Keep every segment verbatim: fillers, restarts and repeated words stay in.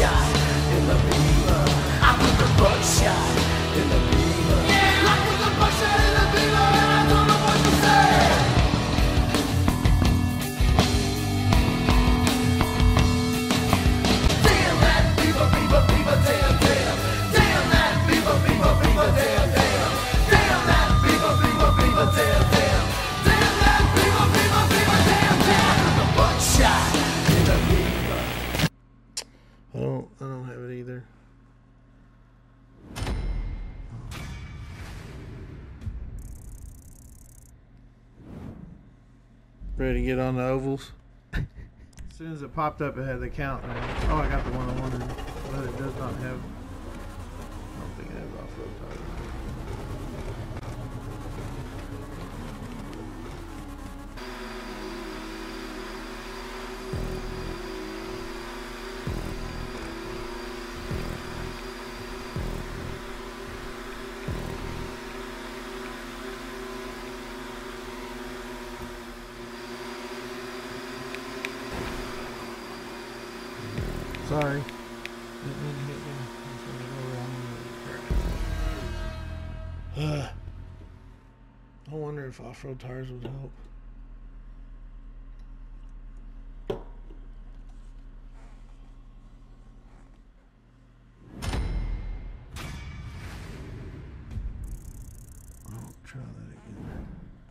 buckshot in the beaver. I put the buckshot in the beaver. Yeah, I put the buckshot in the beaver, and I don't know what to say. Damn that beaver, beaver, beaver, damn, damn. Damn that beaver, beaver, beaver, damn, damn. Damn that beaver, beaver, beaver, damn, damn. Damn that beaver, beaver, beaver, damn, damn. I put the buckshot in the beaver. I don't, I don't have it either. Ready to get on the ovals? As soon as it popped up, it had the count. And oh, I got the one I wanted, but it does not have. I don't think it has off-road tires. Sorry. Didn't mean to hit you. Uh, I wonder if off-road tires would help. I'll try that again.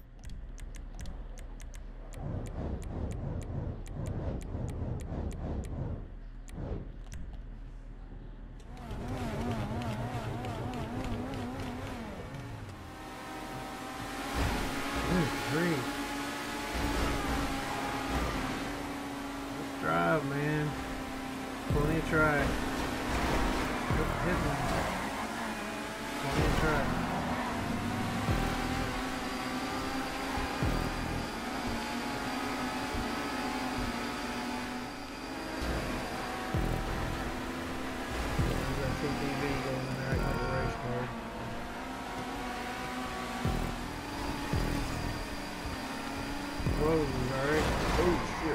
Three. Let's drive, man. Plenty of track. Hit me. Plenty of track. There's that T T V going in there like a race car. Whoa, alright. Oh shit.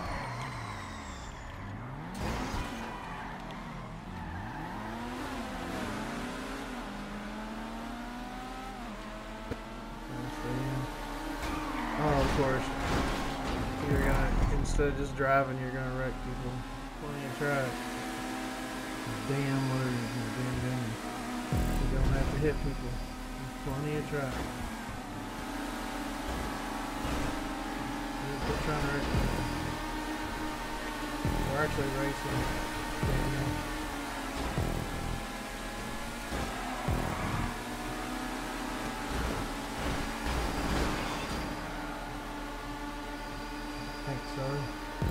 Oh, of course. You're gonna, instead of just driving, you're gonna wreck people. Plenty of track. Damn, what are you damn doing? You don't have to hit people. There's plenty of track. We're trying to wreck people. We're actually racing. Damn. I think so.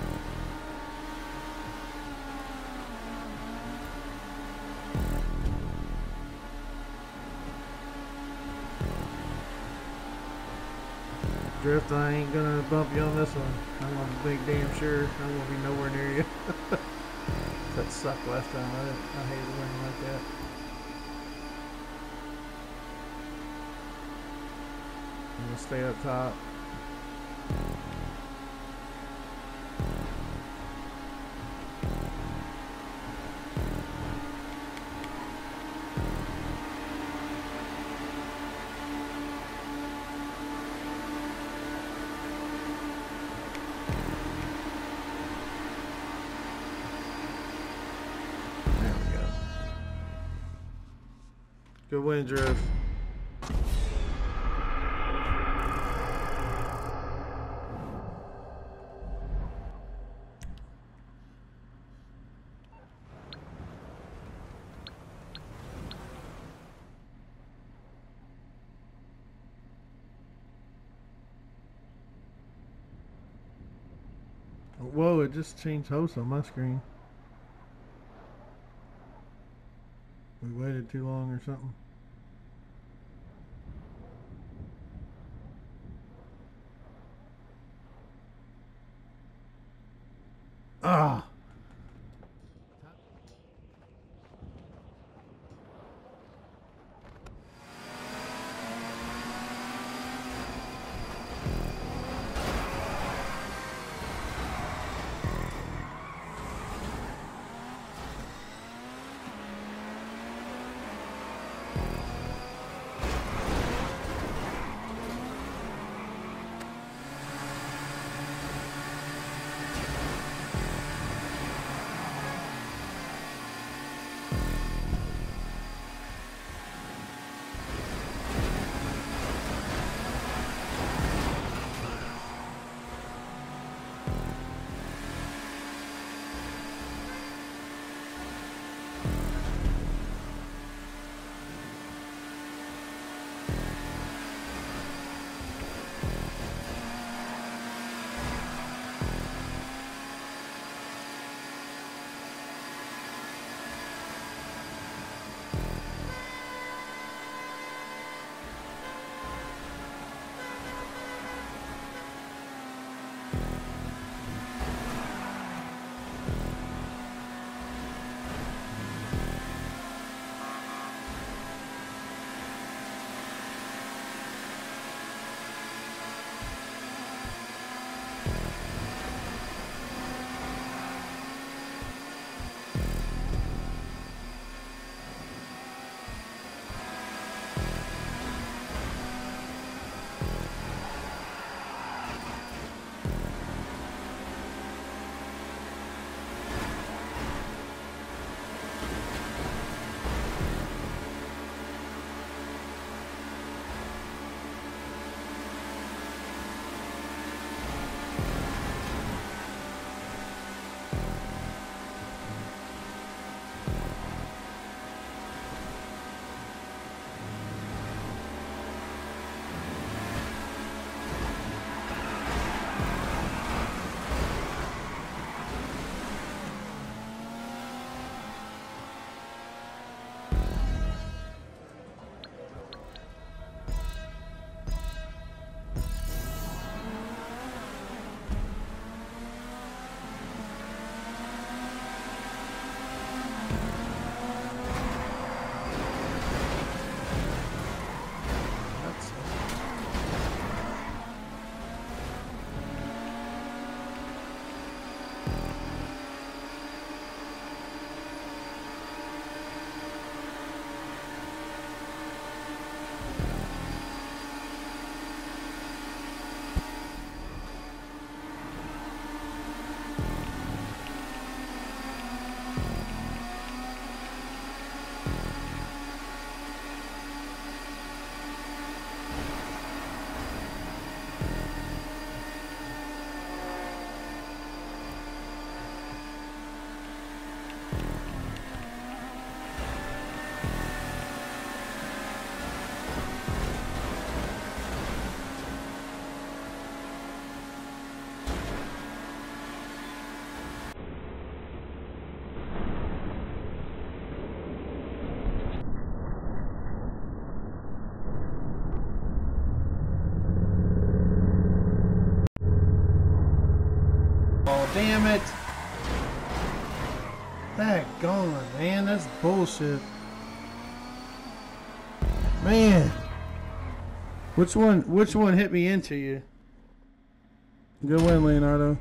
Drift, I ain't gonna bump you on this one. I'm gonna be damn sure I'm gonna be nowhere near you. That sucked last time. I, I hated winning like that. I'm gonna stay up top. Good win, Drift. Whoa, it just changed hosts on my screen. We waited too long or something. Ah. damn it. That gone, man. That's bullshit. Man. Which one which one hit me into you? Good win, Leonardo.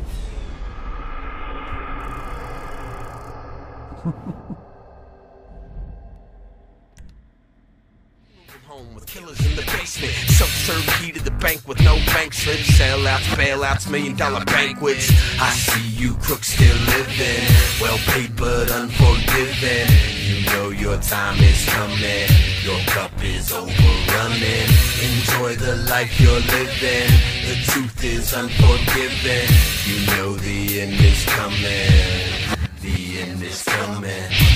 Home with killers in the basement, self-serve key to the bank with no bank slips, sellouts, bailouts, million dollar banquets. I see you crooks still living, well paid but unforgiven. You know your time is coming, your cup is overrunning. Enjoy the life you're living, the truth is unforgiving. You know the end is coming, the end is coming.